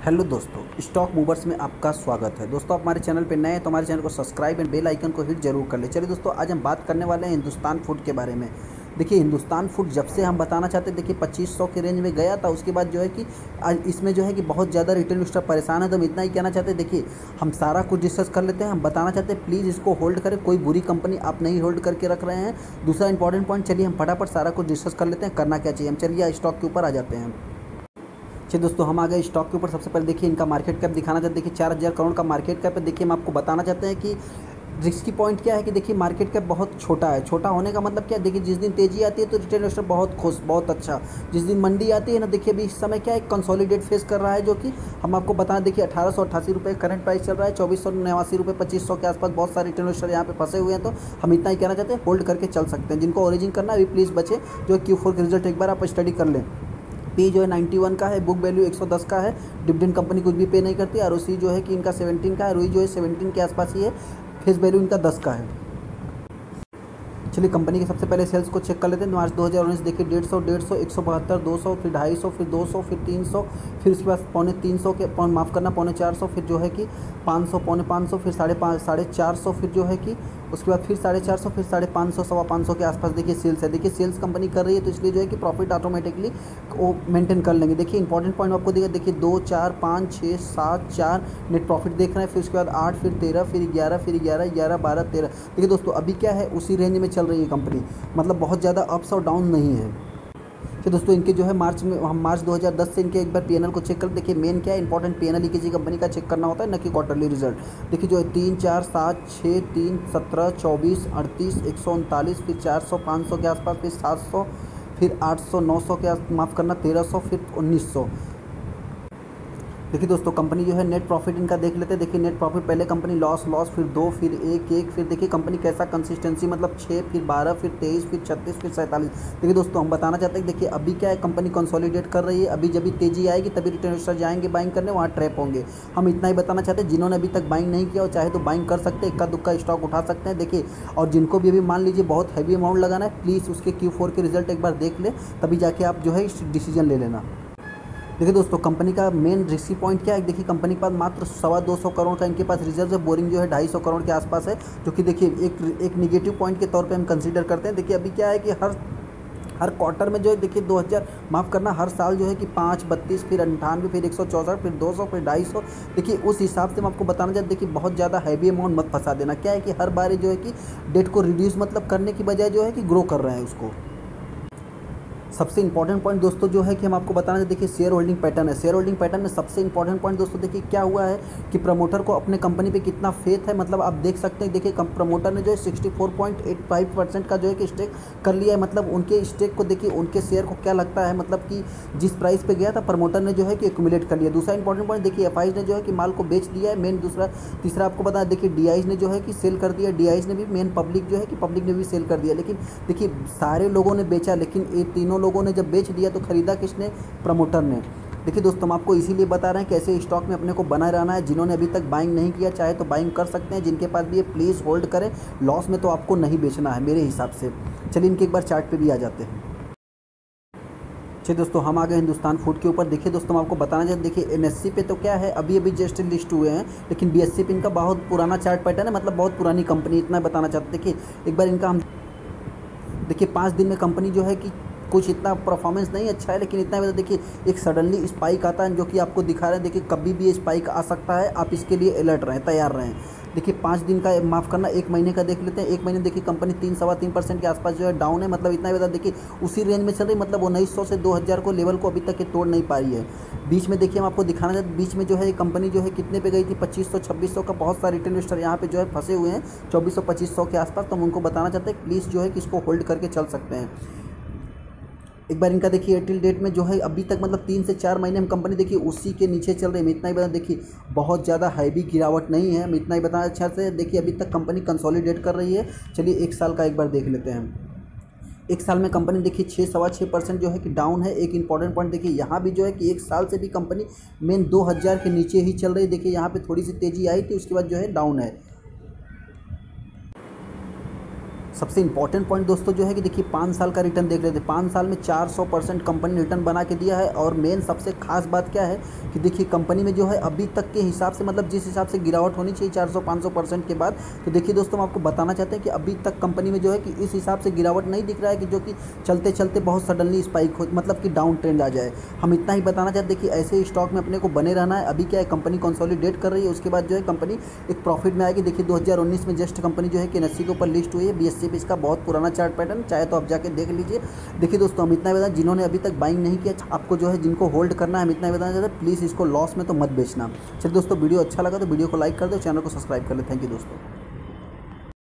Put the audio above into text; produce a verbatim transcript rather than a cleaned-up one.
Hello दोस्तों, stock movers में आपका स्वागत है। दोस्तों, आप हमारे चैनल पे नए हैं तो हमारे चैनल को सब्सक्राइब एंड बेल आइकन को हिट जरूर कर ले। चलिए दोस्तों, आज हम बात करने वाले हैं हिंदुस्तान फूड के बारे में। देखिए, हिंदुस्तान फूड जब से हम बताना चाहते हैं, देखिए पच्चीस सौ के रेंज में गया था। उसके बाद जो है कि आज इसमें जो है कि बहुत ज़्यादा रिटेल इन्वेस्टर परेशान है। तो हम इतना ही कहना चाहते हैं, देखिए हम सारा कुछ डिस्कस कर लेते हैं। हम बताना चाहते हैं, प्लीज़ इसको होल्ड करें। कोई बुरी कंपनी आप नहीं होल्ड करके रख रहे हैं। दूसरा इंपॉर्टेंट पॉइंट, चलिए हम फटाफट सारा कुछ डिस्कस कर लेते हैं, करना क्या चाहिए हम। चलिए स्टॉक के ऊपर आ जाते हैं। चलिए दोस्तों, हम आ गए स्टॉक के ऊपर। सबसे पहले देखिए इनका मार्केट कैप दिखाना चाहते हैं। देखिए चार हज़ार करोड़ का मार्केट कैप है। देखिए हम आपको बताना चाहते हैं कि रिस्की पॉइंट क्या है कि देखिए मार्केट कैप बहुत छोटा है। छोटा होने का मतलब क्या है, देखिए जिस दिन तेज़ी आती है तो रिटेल इन्वेस्टर बहुत खुश, बहुत अच्छा। जिस दिन मंडी आती है ना, देखिए अभी इस समय क्या है, कंसोलिडेट फेस कर रहा है, जो कि हम आपको बताना। देखिए अठारह सौ अट्ठासी रुपये करंट प्राइस चल रहा है। चौबीस सौ नवासी रुपये पच्चीस सौ के आसपास बहुत सारे रिटेल इन्वेस्टर यहाँ पे फंसे हुए हैं। तो हम इतना ही कहना चाहते हैं, होल्ड करके चल सकते हैं। जिनको ओरिजिन करना है अभी प्लीज़ बचे, जो क्यू फोर के रिजल्ट एक बार आप स्टडी कर लें। पी जो है इक्यानवे का है, बुक वैल्यू एक सौ दस का है। डिविडेंड कंपनी कुछ भी पे नहीं करती। आर ओ सी जो है कि इनका सत्रह का है। रोई जो है सत्रह के आसपास ही है। फेस वैल्यू इनका दस का है। चलिए कंपनी के सबसे पहले सेल्स को चेक कर लेते हैं। मार्च दो हज़ार उन्नीस देखिए डेढ़ सौ डेढ़ सौ एक सौ बहत्तर दो सौ फिर ढाई सौ फिर दो सौ फिर तीन सौ फिर उसके बाद पौने तीन सौ के पौन माफ़ करना पौने चार सौ फिर जो है कि पाँच सौ पौने पाँच सौ फिर साढ़े पाँच साढ़े चार सौ फिर जो है कि उसके बाद फिर साढ़े चार सौ फिर साढ़े पाँच सौ सवा पाँच सौ के आसपास देखिए सेल्स है। देखिए सेल्स कंपनी कर रही है तो इसलिए जो है कि प्रॉफिट ऑटोमेटिकली वो मेंटेन कर लेंगे। देखिए इंपॉर्टेंट पॉइंट आपको देखिए देखिए दो चार पाँच छः सात चार नेट प्रॉफिट देख रहे हैं। फिर उसके बाद आठ फिर तेरह फिर ग्यारह फिर ग्यारह ग्यारह बारह तेरह। देखिए दोस्तों, अभी क्या है, उसी रेंज में चल रही है कंपनी, मतलब बहुत ज़्यादा अप्स और डाउन नहीं है। तो दोस्तों इनके जो है मार्च में हम मार्च दो हज़ार दस से इनके एक बार पीएनएल को चेक कर। देखिए मेन क्या है, इंपॉर्टेंट पीएनएल ही किसी कंपनी का चेक करना होता है, न कि क्वार्टरली रिजल्ट। देखिए जो है तीन चार सात छः तीन सत्रह चौबीस अड़तीस एक सौ उनतालीस फिर चार सौ पाँच सौ के आसपास फिर सात सौ फिर आठ सौ नौ सौ के आस माफ़ करना तेरह सौ फिर उन्नीस सौ। देखिए दोस्तों, कंपनी जो है नेट प्रॉफिट इनका देख लेते हैं। देखिए नेट प्रॉफिट पहले कंपनी लॉस लॉस फिर दो फिर एक एक फिर देखिए कंपनी कैसा कंसिस्टेंसी, मतलब छः फिर बारह फिर तेईस फिर छत्तीस फिर सैंतालीस। देखिए दोस्तों, हम बताना चाहते हैं, देखिए अभी क्या है, कंपनी कंसोलिडेट कर रही है। अभी जब भी तेज़ी आएगी तभी रिटेल इन्वेस्टर जाएंगे बाइंग करने, वहाँ ट्रैप होंगे। हम इतना ही बताना चाहते हैं। जिन्होंने अभी तक बाइंग नहीं किया वो चाहे तो बाइंग कर सकते हैं, इक्का दुक्का स्टॉक उठा सकते हैं। देखिए और जिनको भी अभी मान लीजिए बहुत हैवी अमाउंट लगाना है, प्लीज़ उसके क्यू फोर के रिजल्ट एक बार देख ले, तभी जाके आप जो है डिसीजन ले लेना। देखिए दोस्तों, कंपनी का मेन रिस्की पॉइंट क्या है, देखिए कंपनी के पास मात्र सवा दो सौ करोड़ का इनके पास रिजर्व है। बोरिंग जो है ढाई सौ करोड़ के आसपास है, जो कि देखिए एक एक निगेटिव पॉइंट के तौर पे हम कंसीडर करते हैं। देखिए अभी क्या है कि हर हर क्वार्टर में जो है देखिए दो हज़ार माफ़ करना हर साल जो है कि पाँच बत्तीस फिर अंठानवे फिर एक सौ चौंसठ फिर दो सौ फिर ढाई सौ। देखिए उस हिसाब से मैं आपको बताना चाहता, देखिए बहुत ज़्यादा हैवी अमाउंट मत फंसा देना। क्या है कि हर बार जो है कि डेट को रिड्यूस मतलब करने की बजाय जो है कि ग्रो कर रहे हैं उसको। सबसे इंपॉर्टेंट पॉइंट दोस्तों जो है कि हम आपको बताना, देखिए शेयर होल्डिंग पैटर्न है। शेयर होल्डिंग पैटर्न में सबसे इंपॉर्टेंट पॉइंट दोस्तों देखिए क्या हुआ है कि प्रमोटर को अपने कंपनी पे कितना फेथ है। मतलब आप देख सकते हैं, देखिए प्रमोटर ने जो है sixty four point eight five percent का जो है कि स्टेक कर लिया है। मतलब उनके स्टेक को देखिए, उनके शेयर को क्या लगता है, मतलब कि जिस प्राइस पे गया था प्रमोटर ने जो है कि एक्यूमुलेट कर लिया। दूसरा इंपॉर्टेंट पॉइंट देखिए, एफ आईज ने जो है कि माल को बेच दिया है मेन। दूसरा तीसरा आपको बता, देखिए डी आईज ने जो है कि सेल कर दिया। डी आईज ने भी मेन पब्लिक जो है कि पब्लिक ने भी सेल कर दिया। लेकिन देखिए सारे लोगों ने बेचा, लेकिन ये तीनों लोगों ने जब बेच दिया तो खरीदा किसने, प्रमोटर ने। देखिए दोस्तों, हम आपको इसीलिए बता रहे हैं कि ऐसे स्टॉक में अपने को बना रहना है। जिन्होंने अभी तक बाइंग नहीं किया चाहे तो बाइंग कर सकते हैं, जिनके पास भी ये प्लीज़ होल्ड करें। लॉस में तो आपको नहीं बेचना है मेरे हिसाब से। चलिए इनके एक बार चार्ट पे भी आ जाते हैं। चलिए दोस्तों, हम आ गए हिंदुस्तान फूड के ऊपर। देखिए दोस्तों, हम आपको बताना चाहते, देखिए एनएससी पे तो क्या है, अभी अभी जस्ट लिस्ट हुए हैं, लेकिन बीएससी पे इनका बहुत पुराना चार्ट पैटर्न है, मतलब बहुत पुरानी कंपनी। इतना बताना चाहते, देखिए एक बार इनका हम देखिए पाँच दिन में कंपनी जो है कि कुछ इतना परफॉर्मेंस नहीं अच्छा है, लेकिन इतना देखिए एक सडनली स्पाइक आता है जो कि आपको दिखा रहे हैं। देखिए कभी भी ये स्पाइक आ सकता है, आप इसके लिए अलर्ट रहें, तैयार रहें। देखिए पाँच दिन का माफ़ करना एक महीने का देख लेते हैं। एक महीने देखिए कंपनी तीन सवा तीन परसेंट के आसपास जो है डाउन है। मतलब इतना बता देखिए उसी रेंज में चल रही, मतलब उन्नीस सौ से दो हज़ार को लेवल को अभी तक के तोड़ नहीं पा रही है। बीच में देखिए हम आपको दिखाना चाहते, बीच में जो है कंपनी जो है कितने पे गई थी, पच्चीस सौ छब्बीस सौ का। बहुत सारे रिटेल इन्वेस्टर यहाँ पे जो है फंसे हुए हैं चौबीस सौ पच्चीस सौ के आसपास। तो हम उनको बताना चाहते हैं प्लीज़ जो है कि इसको होल्ड करके चल सकते हैं। एक बार इनका देखिए एयरटेल डेट में जो है अभी तक मतलब तीन से चार महीने में कंपनी देखिए उसी के नीचे चल रही है। मैं इतना ही बता, देखिए बहुत ज़्यादा हैवी गिरावट नहीं है। मैं इतना ही बताना अच्छा से, देखिए अभी तक कंपनी कंसोलिडेट कर रही है। चलिए एक साल का एक बार देख लेते हैं। एक साल में कंपनी देखिए छः सवा छः परसेंट जो है कि डाउन है। एक इंपॉर्टेंट पॉइंट देखिए यहाँ भी जो है कि एक साल से भी कंपनी मेन दो हज़ार के नीचे ही चल रही है। देखिए यहाँ पे थोड़ी सी तेज़ी आई थी, उसके बाद जो है डाउन है। सबसे इंपॉर्टेंट पॉइंट दोस्तों जो है कि देखिए पाँच साल का रिटर्न देख रहे थे, पाँच साल में चार सौ परसेंट कंपनी रिटर्न बना के दिया है। और मेन सबसे खास बात क्या है कि देखिए कंपनी में जो है अभी तक के हिसाब से, मतलब जिस हिसाब से गिरावट होनी चाहिए चार सौ पाँच सौ परसेंट के बाद, तो देखिए दोस्तों हम आपको बताना चाहते हैं कि अभी तक कंपनी में जो है कि इस हिसाब से गिरावट नहीं दिख रहा है कि जो कि चलते चलते बहुत सडनली स्पाइक हो, मतलब कि डाउन ट्रेंड आ जाए। हम इतना ही बताना चाहते हैं कि ऐसे स्टॉक में अपने को बने रहना है। अभी क्या है, कंपनी कंसोलिडेट कर रही है, उसके बाद जो है कंपनी एक प्रॉफिट में आएगी। देखिए दो हज़ार उन्नीस में जस्ट कंपनी जो है कि एन एस सी के ऊपर लिस्ट हुई है, बी एस ई पे इसका बहुत पुराना चार्ट पैटर्न, चाहे तो आप जाके देख लीजिए। देखिए दोस्तों हम इतना ही बताएं, जिन्होंने अभी तक बाइंग नहीं किया, आपको जो है जिनको होल्ड करना है, हम इतना ही बताना चाहते हैं, प्लीज़ इसको लॉस में तो मत बेचना। चलिए दोस्तों वीडियो अच्छा लगा तो वीडियो को लाइक कर दो, चैनल को सब्सक्राइब कर ले। थैंक यू दोस्तों।